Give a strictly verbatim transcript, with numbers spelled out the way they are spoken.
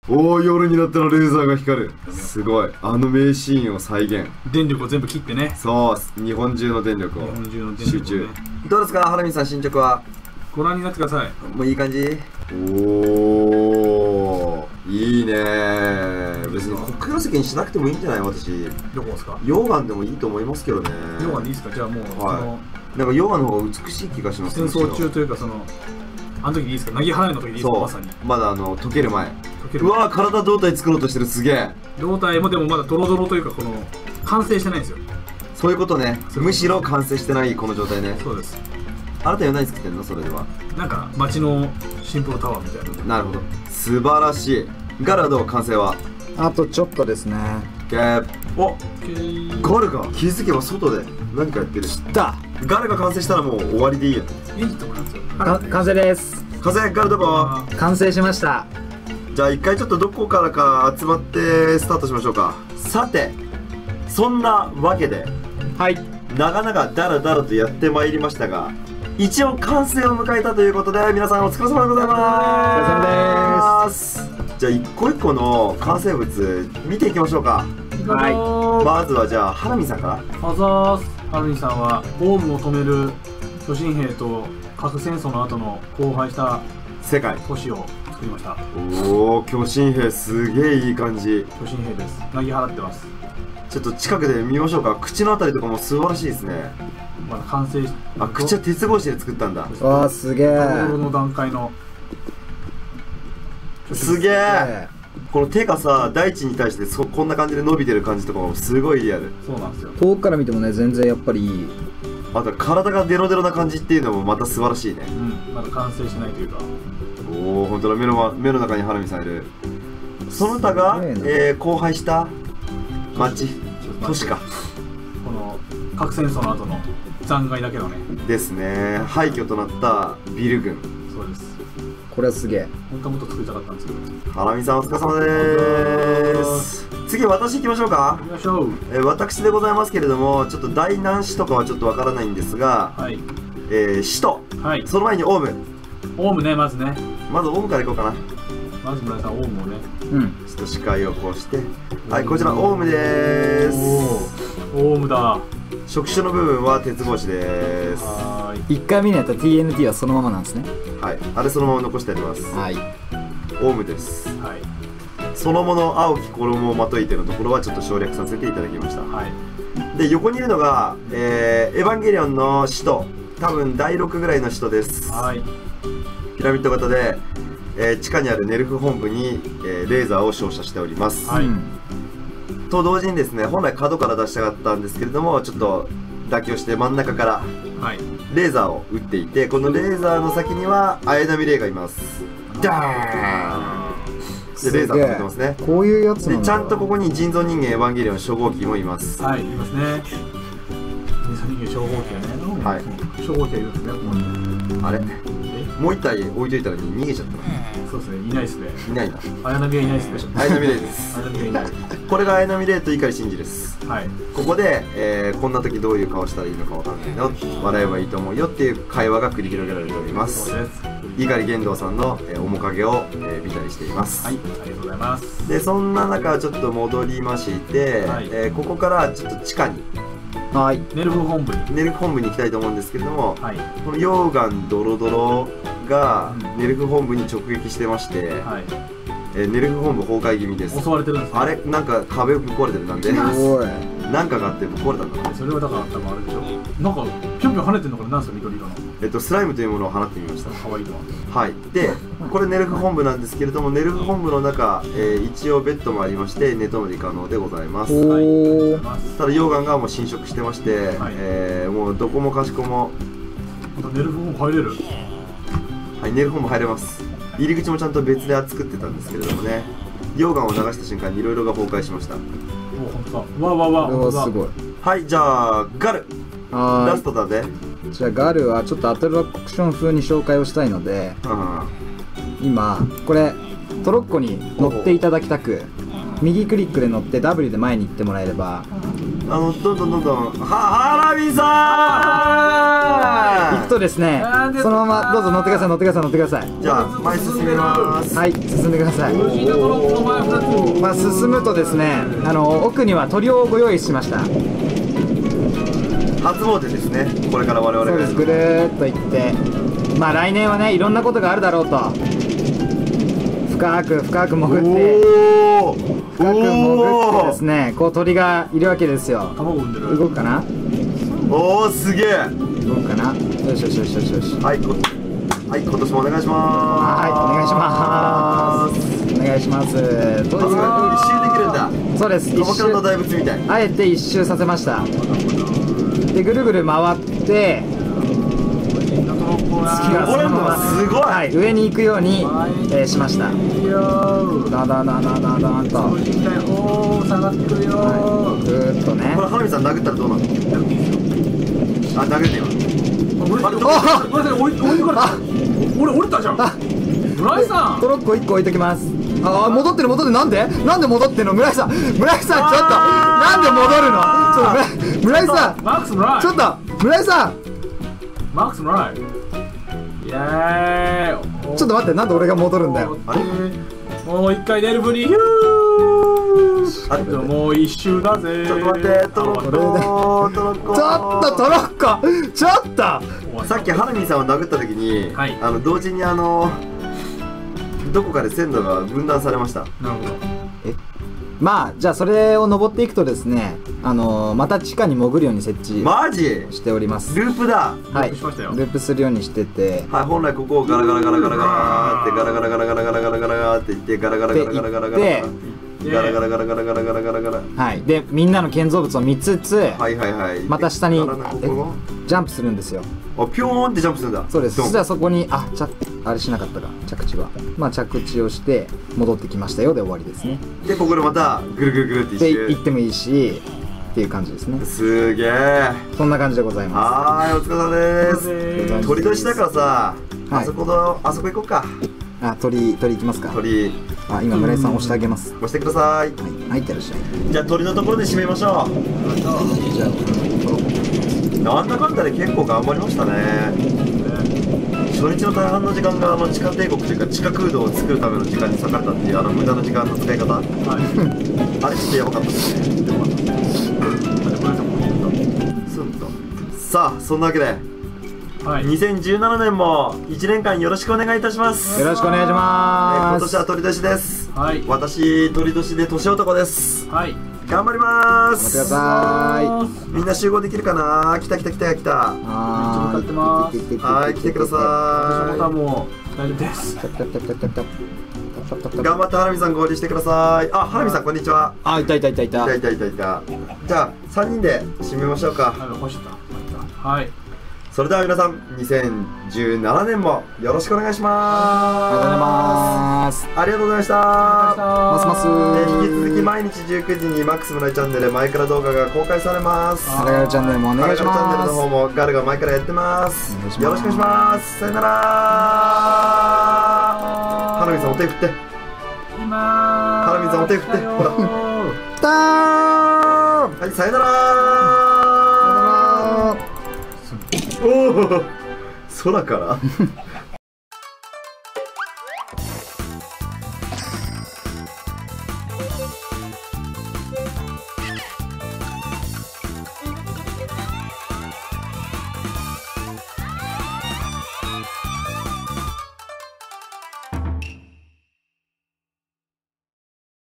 おお、夜になったらレーザーが光る。すごい、あの名シーンを再現。 電力を全部切ってね。 そう、日本中の電力を集中。どうですか、ハラミさん、進捗は。 ご覧になってください。 もういい感じ。おお、いいね。別に黒曜石にしなくてもいいんじゃない？私どこですか？ 溶岩でもいいと思いますけどね。 溶岩でいいですか？じゃあもう、 はい、なんか溶岩の方が美しい気がします。 戦争中というか、そのあの時でいいですか？なぎ払いの時でいいですか？まさにまだあの溶ける前。うわー、体胴体作ろうとしてる。すげえ。 胴体もでもまだドロドロというか、この完成してないんですよ。 そういうことね。むしろ完成してないこの状態ね。 そうです。 あなたは何作ってんの？それではなんか街のシンプルタワーみたいな。 なるほど、素晴らしい。ガルはどう？完成はあとちょっとですね。 ゲーおガルが気づけば外で何かやってる。 知った。 ガルが完成したらもう終わりでいいよ。 いいと思いますよ。 完成です。 完成。ガルどこ？ 完成しました。 じゃあ一回ちょっとどこからか集まってスタートしましょうか。さて、そんなわけではい、 長々だらだらとやってまいりましたが、一応完成を迎えたということで、皆さんお疲れ様でございます。お疲れ様です。じゃあ一個一個の完成物見ていきましょうか。 はい、 まずはじゃあハラミさんから。 あざーす。ハラミさんはオウムを止める巨神兵と核戦争の後の荒廃した世界都市を作りました。 おお、巨神兵すげえいい感じ。 巨神兵です。なぎ払ってます。 ちょっと近くで見ましょうか。口のあたりとかも素晴らしいですね。 まだ完成しあ、口は鉄格子で作ったんだ。 わあ、すげえ。 の段階のすげえ。この手がさ、大地に対してそこんな感じで伸びてる感じとかもすごいリアル。 そうなんですよ。 遠くから見てもね、全然やっぱりいい。 あと体がデロデロな感じっていうのもまた素晴らしいね。 うん、まだ完成しないというか。 おお、本当だ。目の目の中にハラミさんいる。その他が、えー、荒廃した町、都市か。 この核戦争の後の残骸だけのね。 ですね。廃墟となったビル群。 そうです。 これはすげえ。 本当はもっと作りたかったんですけど。 ハラミさんお疲れ様でーす。次私行きましょうか。 行きましょう。 えー、私でございますけれども、ちょっと大何市とかはちょっとわからないんですが、はい、えー、首都、はい、その前にオウム。 オウムね、まずね。 まずオウムから行こうかな。 まず村井さん、オウムをね。 うん。 ちょっと視界をこうして、はい、こちらオウムでーす。 オウムだ。 触手の部分は鉄格子でーす。 はい。一回見ないと ティーエヌティー はそのままなんですね。 はい、あれそのまま残してあります。 はい。 オウムです。 はい。 そのもの青き衣をまといてのところはちょっと省略させていただきました。はい。で、横にいるのが、えー、エヴァンゲリオンの使徒。多分だいろくぐらいの使徒です。はい。ピラミッド型で、えー、地下にあるネルフ本部に、えー、レーザーを照射しております。はい。と同時にですね、本来角から出したかったんですけれども、ちょっと妥協して真ん中からレーザーを撃っていて、このレーザーの先には綾波レイがいます。ダーンでレーザーが出てますね。 こういうやつでちゃんとここに人造人間エヴァンゲリオン初号機もいます。 はい、いますね。人造人間初号機がね。はい。初号機がいるんですね。ここに。 あれ？もう一体置いといたら逃げちゃった。 そうですね、いないですね。 いないな。 綾波はいないですね。 綾波レイです。 綾波はいない。 これが綾波レイと碇シンジです。 はい。ここで、えー、こんな時どういう顔したらいいのかわかんないの、笑えばいいと思うよっていう会話が繰り広げられております。そうです。碇玄道さんの、えー、面影を、えー、見たりしています。 はい、ありがとうございます。 で、そんな中ちょっと戻りまして、はい、えー、ここからちょっと地下に。 はい、 ネルフ本部にネルフ本部に行きたいと思うんですけれども、はい、この溶岩ドロドロがネルフ本部に直撃してまして、はい、えー、ネルフ本部崩壊気味です。 襲われてるんですか？ あれなんか壁ぶっ壊れてる。なんでなんかがあってぶっ壊れたんだな。 それはだから多分あれでしょ、なんかぴょんぴょん跳ねてるのかなんですか？緑色のえっとスライムというものを放ってみました。 かわいいのは。はい。 でこれネルフ本部なんですけれども、ネルフ本部の中、えー、一応ベッドもありまして寝泊まり可能でございます。はい、ただ溶岩がもう侵食してまして、はい、えー、もうどこもかしこもネルフ本部入れる。 はい、ネルフ本部入れます。入り口もちゃんと別で作ってたんですけれどもね、溶岩を流した瞬間にいろいろが崩壊しました。お、 ほんとだ。わわわわ、 すごい。 はい、じゃあガルラストだぜ。 じゃあガルはちょっとアトラクション風に紹介をしたいので、うん、今これトロッコに乗っていただきたく、右クリックで乗って ダブリュー で前に行ってもらえれば、 あのどんどんどんどんはハラミさん行くとですね、そのままどうぞ乗ってください乗ってください乗ってください。 じゃあ前進みます。 はい、進んでください。 無事なトロッコのまあ進むとですね、あの奥には鳥をご用意しました。 初詣ですね、これから我々が。 そうです、ぐるーっと行って、まあ来年はねいろんなことがあるだろうと、深く深く潜って、深く潜ってですね、こう鳥がいるわけですよ。 卵産んでる。 動くかな。 おお、すげえ。 動くかな。よしよしよしよしよし。 はい、こはい、今年もお願いしまはい、お願いします。お願いします。という一周できるんだ。 そうです。 鎌倉の大仏みたい。 あえて一周させました。でぐるぐる回って、月がそのまますごい、はい、上に行くように、えー、しました。だだだだだだんと。 おー、下がってくるよー。 はい、ぐーっとね。 これ、花見さん殴ったらどうなの？あ、殴ってよ。 あれ、どこ？置いてかれた。俺降りたじゃん。村井さん。 トロッコいっこ置いときます。ああ、戻ってる戻ってる。なんでなんで戻ってんの？村井さん、村井さん、ちょっとなんで戻るの？ちょっと村井さん、 マックス村井、 ちょっと村井さん、 マックス村井、イエーイ。 ちょっと待って、なんで俺が戻るんだよ。 あれ？ もう一回出るふり、ヒュー。あともう一周だぜ。 ちょっと待って、トロッコ、トロッコ。 ちょっとトロッコ、ちょっと。 さっきハルミンさんを殴った時に、はい、あの同時にあのどこかで線路が分断されました。 なるほど。 え、まあじゃあそれを登っていくとですね、あのー、また地下に潜るように設置マジしております。 ループだ。 はい、ループするようにしてて、 はい、本来ここをガラガラガラガラガラってガラガラガラガラガラガラガラって言ってガラガラガラガラガラガラガラガラガラガラガラガラガラガラガラ、 はい、でみんなの建造物を見つつ、 はいはいはい、 また下にジャンプするんですよ。 あ、ピョーンってジャンプするんだ。 そうです。そしたらそこに、あ、ちゃあれしなかったか、着地は。まあ着地をして戻ってきましたよで終わりですね。 でここでまたぐるぐるぐるって一周で行ってもいいしっていう感じですね。 すげえ。 そんな感じでございます。 はい、お疲れ様です。鳥年だからさ、あそこのあそこ行こうか。 あ、鳥鳥行きますか。鳥。あ、今村井さん押してあげます。 押してください。 はい、はい、いってらっしゃい。 じゃあ鳥のところで締めましょう。じゃあなんだかんだで結構頑張りましたね。初日の大半の時間があの地下帝国というか地下空洞を作るための時間に割かれたっていうあの無駄な時間の使い方、はい、あれちょっとやばかったですね。さあそんなわけで、はい、にせんじゅうななねんもいちねんかんよろしくお願いいたします。 よろしくお願いします。 今年は鳥年です。 はい、 私鳥年で年男です。はい、頑張ります。 頑張ってください。 みんな集合できるかな。来た来た来た来た。 はい、向かってます。 はい、来てください。 私ももう大丈夫です。 頑張ってハラミさん合流してください。あ、ハラミさんこんにちは。 あ、いたいたいたいた。 いたいたいたいた。じゃあ三人で締めましょうか。 はい。 それでは皆さんにせんじゅうななねんもよろしくお願いします。 ありがとうございます。 ありがとうございました。 ますます。 引き続き毎日じゅうくじにマックス村井チャンネルマイクラ動画が公開されます。 ガルチャンネルもお願いします。 ガルチャンネルの方もガルが前からやってます。よろしくお願いします。さよなら。ハラミさんお手振って。ハラミさんお手振って。ほら。 たー。 はい、さよなら。おお、空から